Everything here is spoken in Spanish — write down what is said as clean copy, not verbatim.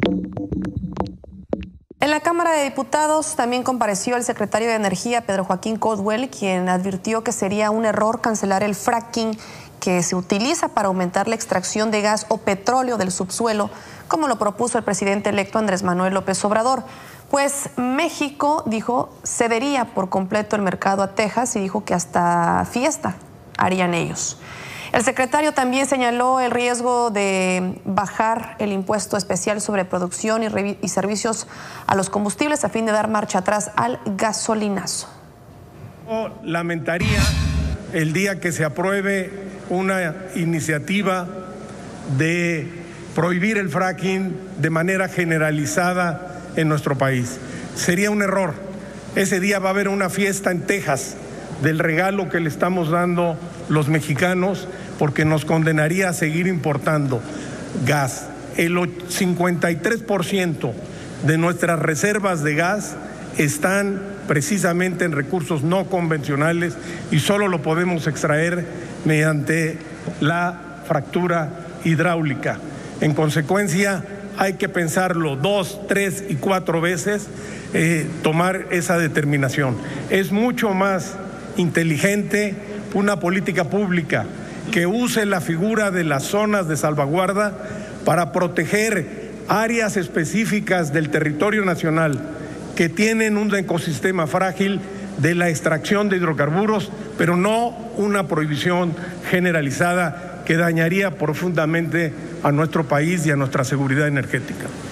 En la Cámara de Diputados también compareció el secretario de Energía, Pedro Joaquín Caldwell, quien advirtió que sería un error cancelar el fracking que se utiliza para aumentar la extracción de gas o petróleo del subsuelo, como lo propuso el presidente electo Andrés Manuel López Obrador. Pues México, dijo, cedería por completo el mercado a Texas y dijo que hasta fiesta harían ellos. El secretario también señaló el riesgo de bajar el impuesto especial sobre producción y servicios a los combustibles a fin de dar marcha atrás al gasolinazo. Lamentaría el día que se apruebe una iniciativa de prohibir el fracking de manera generalizada en nuestro país. Sería un error. Ese día va a haber una fiesta en Texas del regalo que le estamos dando los mexicanos, porque nos condenaría a seguir importando gas. El 53% de nuestras reservas de gas están precisamente en recursos no convencionales y solo lo podemos extraer mediante la fractura hidráulica. En consecuencia, hay que pensarlo 2, 3 y 4 veces, tomar esa determinación. Es mucho más inteligente una política pública que use la figura de las zonas de salvaguarda para proteger áreas específicas del territorio nacional que tienen un ecosistema frágil de la extracción de hidrocarburos, pero no una prohibición generalizada que dañaría profundamente a nuestro país y a nuestra seguridad energética.